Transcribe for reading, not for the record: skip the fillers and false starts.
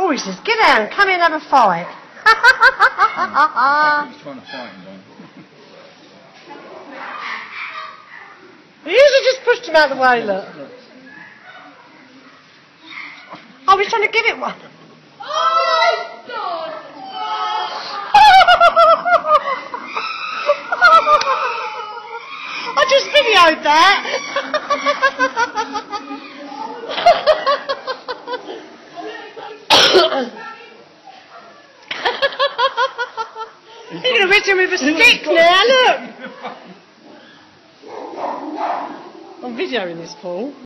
Oh, he says, get out, come here and have a fight. He's trying to fight him, Don. He usually just pushed him out of the way, look. Oh, he's trying to give it one. Oh, God! I just videoed that. He's going to hit him with a stick now, look. I'm videoing this, Paul.